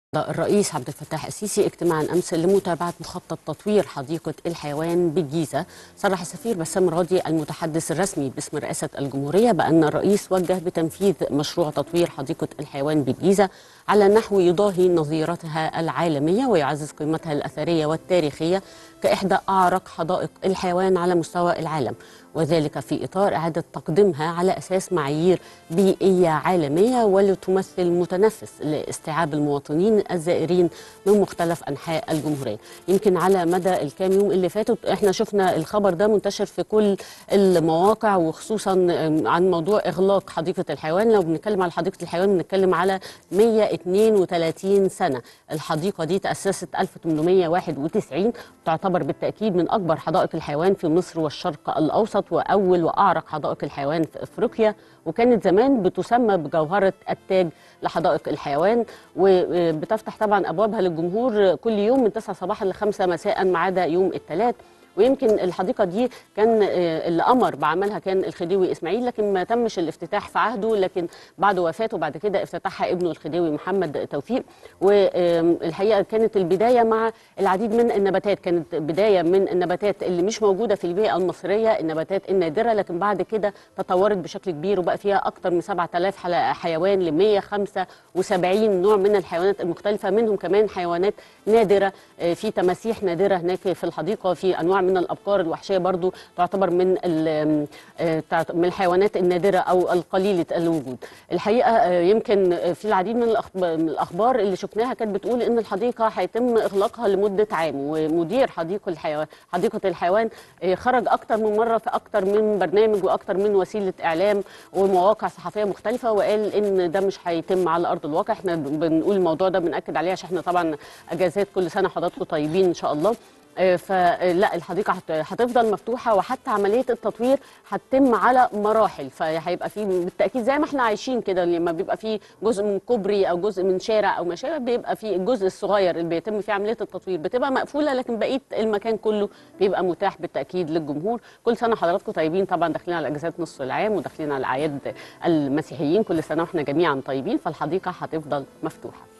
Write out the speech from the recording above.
الرئيس عبد الفتاح السيسي اجتماعا امس لمتابعه مخطط تطوير حديقه الحيوان بالجيزه. صرح السفير بسام راضي المتحدث الرسمي باسم رئاسه الجمهوريه بان الرئيس وجه بتنفيذ مشروع تطوير حديقه الحيوان بالجيزه على نحو يضاهي نظيرتها العالميه ويعزز قيمتها الاثريه والتاريخيه كاحدى اعرق حدائق الحيوان على مستوى العالم، وذلك في إطار إعادة تقديمها على أساس معايير بيئية عالمية ولتمثل متنفس لاستيعاب المواطنين الزائرين من مختلف أنحاء الجمهورية. يمكن على مدى الكام يوم اللي فاتوا احنا شفنا الخبر ده منتشر في كل المواقع، وخصوصا عن موضوع إغلاق حديقة الحيوان. لو بنتكلم على حديقة الحيوان بنتكلم على 132 سنة. الحديقة دي تأسست 1891، تعتبر بالتأكيد من أكبر حدائق الحيوان في مصر والشرق الأوسط، وأول وأعرق حدائق الحيوان في أفريقيا، وكانت زمان بتسمى بجوهرة التاج لحدائق الحيوان، وبتفتح طبعا أبوابها للجمهور كل يوم من 9 صباحا ل 5 مساء ما عدا يوم الثلاث. ويمكن الحديقه دي كان اللي امر بعملها كان الخديوي اسماعيل، لكن ما تمش الافتتاح في عهده، لكن بعد وفاته بعد كده افتتحها ابنه الخديوي محمد توفيق. والحقيقه كانت البدايه مع العديد من النباتات، كانت بدايه من النباتات اللي مش موجوده في البيئه المصريه، النباتات النادره، لكن بعد كده تطورت بشكل كبير وبقى فيها اكثر من 7000 حيوان ل 175 نوع من الحيوانات المختلفه، منهم كمان حيوانات نادره، في تماسيح نادره هناك في الحديقه، في انواع من الابقار الوحشيه برضو تعتبر من الحيوانات النادره او القليله الوجود. الحقيقه يمكن في العديد من الاخبار اللي شفناها كانت بتقول ان الحديقه هيتم اغلاقها لمده عام، ومدير حديقه الحيوان خرج اكتر من مره في اكتر من برنامج واكتر من وسيله اعلام ومواقع صحفيه مختلفه، وقال ان ده مش هيتم على ارض الواقع. احنا بنقول الموضوع ده بنأكد عليه عشان احنا طبعا اجازات كل سنه حضراتكم طيبين ان شاء الله. فلا الحديقه هتفضل مفتوحه، وحتى عمليه التطوير هتتم على مراحل، فهيبقى في بالتاكيد زي ما احنا عايشين كده، لما بيبقى في جزء من كوبري او جزء من شارع او ما شابه، بيبقى في الجزء الصغير اللي بيتم فيه عمليه التطوير بتبقى مقفوله، لكن بقيه المكان كله بيبقى متاح بالتاكيد للجمهور. كل سنه حضراتكم طيبين، طبعا داخلين على اجازات نصف العام وداخلين على اعياد المسيحيين، كل سنه واحنا جميعا طيبين، فالحديقه هتفضل مفتوحه.